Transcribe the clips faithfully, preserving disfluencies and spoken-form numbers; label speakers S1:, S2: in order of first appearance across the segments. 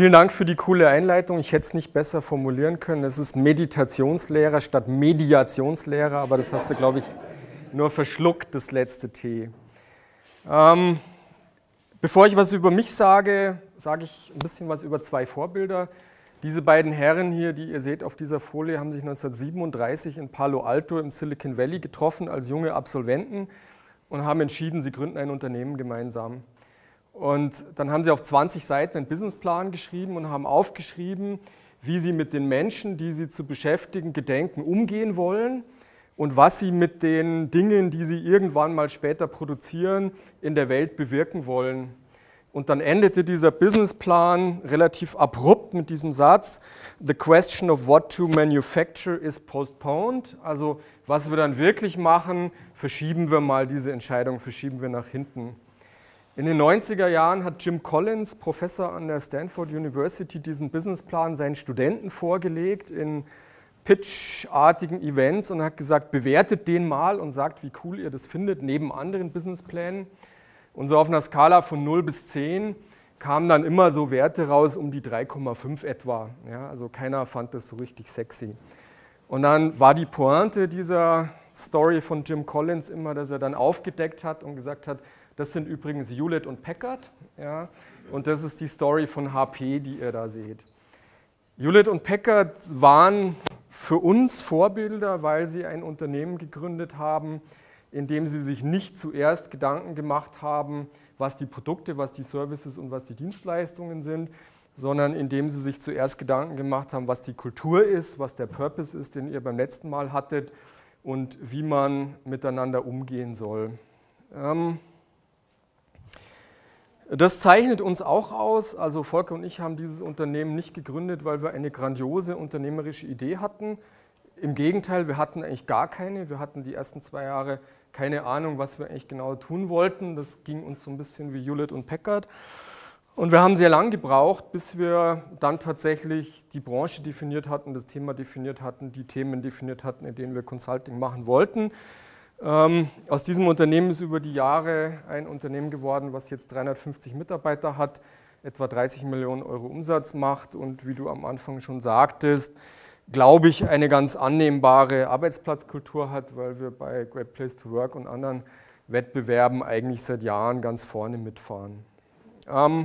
S1: vielen Dank für die coole Einleitung. Ich hätte es nicht besser formulieren können. Es ist Meditationslehrer statt Mediationslehrer, aber das hast du, glaube ich, nur verschluckt, das letzte T. Ähm, bevor ich was über mich sage, sage ich ein bisschen was über zwei Vorbilder. Diese beiden Herren hier, die ihr seht auf dieser Folie, haben sich neunzehnhundertsiebenunddreißig in Palo Alto im Silicon Valley getroffen als junge Absolventen und haben entschieden, sie gründen ein Unternehmen gemeinsam. Und dann haben sie auf zwanzig Seiten einen Businessplan geschrieben und haben aufgeschrieben, wie sie mit den Menschen, die sie zu beschäftigen gedenken, umgehen wollen und was sie mit den Dingen, die sie irgendwann mal später produzieren, in der Welt bewirken wollen. Und dann endete dieser Businessplan relativ abrupt mit diesem Satz: The question of what to manufacture is postponed. Also was wir dann wirklich machen, verschieben wir mal diese Entscheidung, verschieben wir nach hinten. In den neunziger Jahren hat Jim Collins, Professor an der Stanford University, diesen Businessplan seinen Studenten vorgelegt in pitchartigen Events und hat gesagt, bewertet den mal und sagt, wie cool ihr das findet, neben anderen Businessplänen. Und so auf einer Skala von null bis zehn kamen dann immer so Werte raus um die drei Komma fünf etwa. Ja, also keiner fand das so richtig sexy. Und dann war die Pointe dieser Story von Jim Collins immer, dass er dann aufgedeckt hat und gesagt hat, das sind übrigens Hewlett und Packard, ja, und das ist die Story von H P, die ihr da seht. Hewlett und Packard waren für uns Vorbilder, weil sie ein Unternehmen gegründet haben, in dem sie sich nicht zuerst Gedanken gemacht haben, was die Produkte, was die Services und was die Dienstleistungen sind, sondern in dem sie sich zuerst Gedanken gemacht haben, was die Kultur ist, was der Purpose ist, den ihr beim letzten Mal hattet und wie man miteinander umgehen soll. Ähm, Das zeichnet uns auch aus, also Volker und ich haben dieses Unternehmen nicht gegründet, weil wir eine grandiose unternehmerische Idee hatten. Im Gegenteil, wir hatten eigentlich gar keine. Wir hatten die ersten zwei Jahre keine Ahnung, was wir eigentlich genau tun wollten. Das ging uns so ein bisschen wie Hewlett und Packard. Und wir haben sehr lange gebraucht, bis wir dann tatsächlich die Branche definiert hatten, das Thema definiert hatten, die Themen definiert hatten, in denen wir Consulting machen wollten. Ähm, aus diesem Unternehmen ist über die Jahre ein Unternehmen geworden, was jetzt dreihundertfünfzig Mitarbeiter hat, etwa dreißig Millionen Euro Umsatz macht und, wie du am Anfang schon sagtest, glaube ich, eine ganz annehmbare Arbeitsplatzkultur hat, weil wir bei Great Place to Work und anderen Wettbewerben eigentlich seit Jahren ganz vorne mitfahren. Ähm,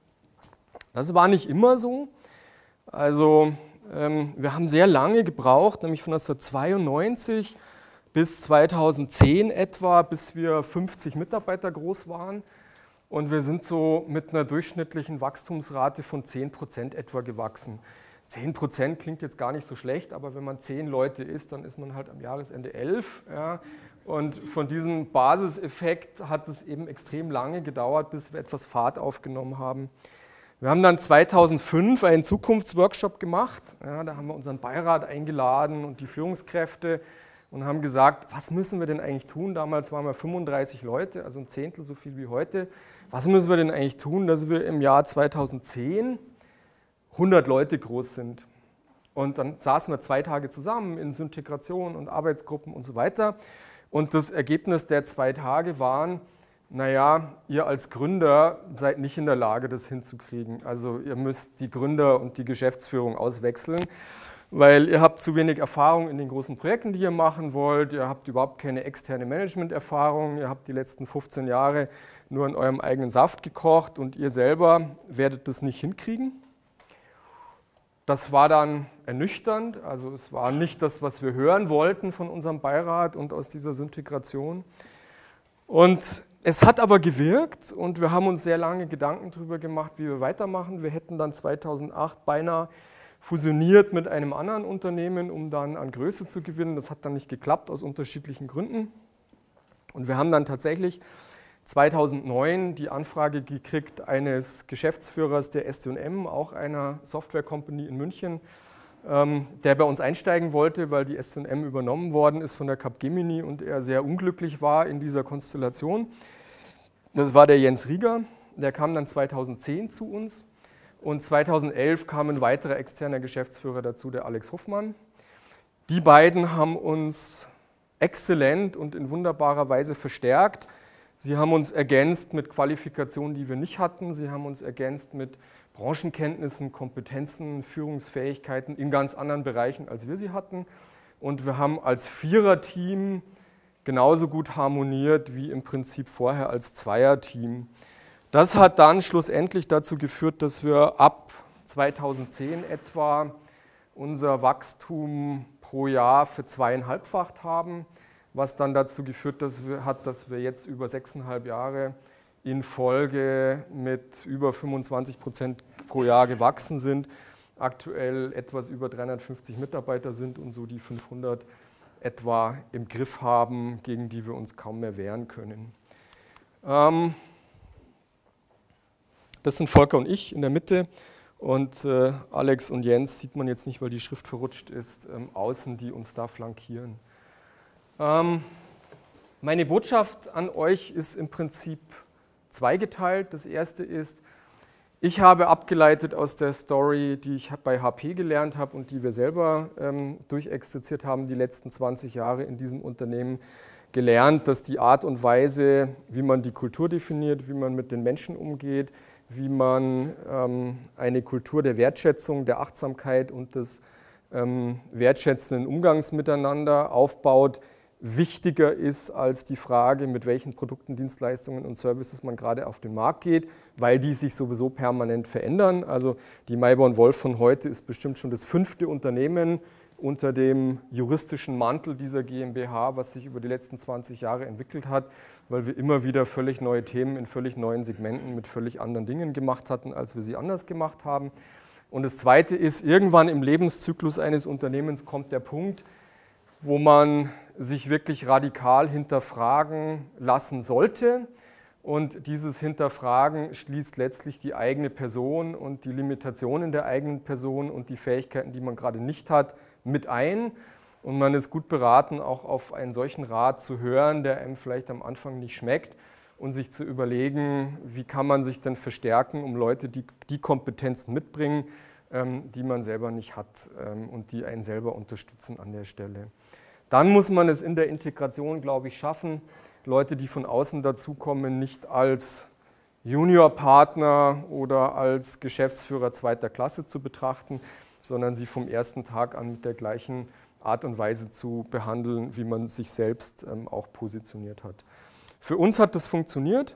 S1: das war nicht immer so. Also ähm, wir haben sehr lange gebraucht, nämlich von neunzehnhundertzweiundneunzig bis zweitausendzehn etwa, bis wir fünfzig Mitarbeiter groß waren. Und wir sind so mit einer durchschnittlichen Wachstumsrate von zehn Prozent etwa gewachsen. zehn Prozent klingt jetzt gar nicht so schlecht, aber wenn man zehn Leute ist, dann ist man halt am Jahresende elf. Ja. Und von diesem Basiseffekt hat es eben extrem lange gedauert, bis wir etwas Fahrt aufgenommen haben. Wir haben dann zweitausendfünf einen Zukunftsworkshop gemacht. Ja, da haben wir unseren Beirat eingeladen und die Führungskräfte und haben gesagt, was müssen wir denn eigentlich tun? Damals waren wir fünfunddreißig Leute, also ein Zehntel so viel wie heute. Was müssen wir denn eigentlich tun, dass wir im Jahr zweitausendzehn hundert Leute groß sind? Und dann saßen wir zwei Tage zusammen in Syntegration und Arbeitsgruppen und so weiter. Und das Ergebnis der zwei Tage waren, naja, ihr als Gründer seid nicht in der Lage, das hinzukriegen. Also ihr müsst die Gründer und die Geschäftsführung auswechseln, weil ihr habt zu wenig Erfahrung in den großen Projekten, die ihr machen wollt, ihr habt überhaupt keine externe Management-Erfahrung, ihr habt die letzten fünfzehn Jahre nur in eurem eigenen Saft gekocht und ihr selber werdet das nicht hinkriegen. Das war dann ernüchternd, also es war nicht das, was wir hören wollten von unserem Beirat und aus dieser Syntegration. Und es hat aber gewirkt und wir haben uns sehr lange Gedanken darüber gemacht, wie wir weitermachen. Wir hätten dann zweitausendacht beinahe fusioniert mit einem anderen Unternehmen, um dann an Größe zu gewinnen. Das hat dann nicht geklappt, aus unterschiedlichen Gründen. Und wir haben dann tatsächlich zweitausendneun die Anfrage gekriegt eines Geschäftsführers der S T und M, auch einer Software-Company in München, der bei uns einsteigen wollte, weil die S T und M übernommen worden ist von der Capgemini und er sehr unglücklich war in dieser Konstellation. Das war der Jens Rieger, der kam dann zweitausendzehn zu uns. Und zweitausendelf kam ein weiterer externer Geschäftsführer dazu, der Alex Hoffmann. Die beiden haben uns exzellent und in wunderbarer Weise verstärkt. Sie haben uns ergänzt mit Qualifikationen, die wir nicht hatten. Sie haben uns ergänzt mit Branchenkenntnissen, Kompetenzen, Führungsfähigkeiten in ganz anderen Bereichen, als wir sie hatten. Und wir haben als Viererteam genauso gut harmoniert wie im Prinzip vorher als Zweierteam. Das hat dann schlussendlich dazu geführt, dass wir ab zweitausendzehn etwa unser Wachstum pro Jahr verzweieinhalbfacht haben, was dann dazu geführt dass wir, hat, dass wir jetzt über sechseinhalb Jahre in Folge mit über fünfundzwanzig Prozent pro Jahr gewachsen sind, aktuell etwas über dreihundertfünfzig Mitarbeiter sind und so die fünfhundert etwa im Griff haben, gegen die wir uns kaum mehr wehren können. Ähm, das sind Volker und ich in der Mitte und äh, Alex und Jens sieht man jetzt nicht, weil die Schrift verrutscht ist, ähm, außen, die uns da flankieren. Ähm, meine Botschaft an euch ist im Prinzip zweigeteilt. Das erste ist, ich habe abgeleitet aus der Story, die ich bei H P gelernt habe und die wir selber ähm, durchexerziert haben, die letzten zwanzig Jahre in diesem Unternehmen gelernt, dass die Art und Weise, wie man die Kultur definiert, wie man mit den Menschen umgeht, wie man ähm, eine Kultur der Wertschätzung, der Achtsamkeit und des ähm, wertschätzenden Umgangs miteinander aufbaut, wichtiger ist als die Frage, mit welchen Produkten, Dienstleistungen und Services man gerade auf den Markt geht, weil die sich sowieso permanent verändern. Also die Mayborn Wolf von heute ist bestimmt schon das fünfte Unternehmen unter dem juristischen Mantel dieser GmbH, was sich über die letzten zwanzig Jahre entwickelt hat, weil wir immer wieder völlig neue Themen in völlig neuen Segmenten mit völlig anderen Dingen gemacht hatten, als wir sie anders gemacht haben. Und das Zweite ist, irgendwann im Lebenszyklus eines Unternehmens kommt der Punkt, wo man sich wirklich radikal hinterfragen lassen sollte. Und dieses Hinterfragen schließt letztlich die eigene Person und die Limitationen der eigenen Person und die Fähigkeiten, die man gerade nicht hat, mit ein. Und man ist gut beraten, auch auf einen solchen Rat zu hören, der einem vielleicht am Anfang nicht schmeckt und sich zu überlegen, wie kann man sich denn verstärken, um Leute, die die Kompetenzen mitbringen, die man selber nicht hat und die einen selber unterstützen an der Stelle. Dann muss man es in der Integration, glaube ich, schaffen, Leute, die von außen dazukommen, nicht als Juniorpartner oder als Geschäftsführer zweiter Klasse zu betrachten, sondern sie vom ersten Tag an mit der gleichen Art und Weise zu behandeln, wie man sich selbst ähm, auch positioniert hat. Für uns hat das funktioniert.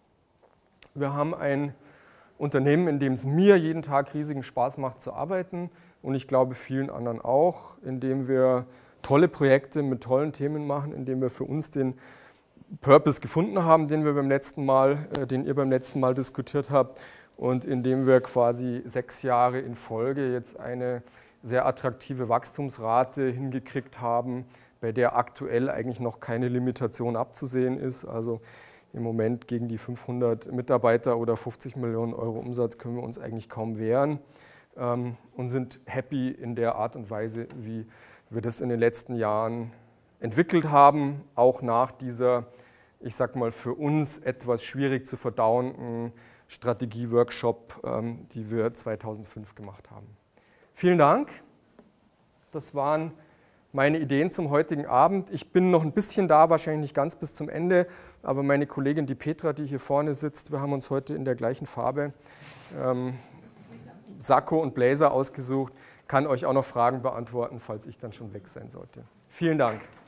S1: Wir haben ein Unternehmen, in dem es mir jeden Tag riesigen Spaß macht zu arbeiten und ich glaube vielen anderen auch, in dem wir tolle Projekte mit tollen Themen machen, in dem wir für uns den Purpose gefunden haben, den wir beim letzten Mal, äh, den ihr beim letzten Mal diskutiert habt und in dem wir quasi sechs Jahre in Folge jetzt eine sehr attraktive Wachstumsrate hingekriegt haben, bei der aktuell eigentlich noch keine Limitation abzusehen ist. Also im Moment gegen die fünfhundert Mitarbeiter oder fünfzig Millionen Euro Umsatz können wir uns eigentlich kaum wehren ähm, und sind happy in der Art und Weise, wie wir das in den letzten Jahren entwickelt haben, auch nach dieser, ich sag mal, für uns etwas schwierig zu verdauenden Strategie-Workshop, ähm, die wir zweitausendfünf gemacht haben. Vielen Dank. Das waren meine Ideen zum heutigen Abend. Ich bin noch ein bisschen da, wahrscheinlich nicht ganz bis zum Ende, aber meine Kollegin, die Petra, die hier vorne sitzt, wir haben uns heute in der gleichen Farbe ähm, Sakko und Blazer ausgesucht, kann euch auch noch Fragen beantworten, falls ich dann schon weg sein sollte. Vielen Dank.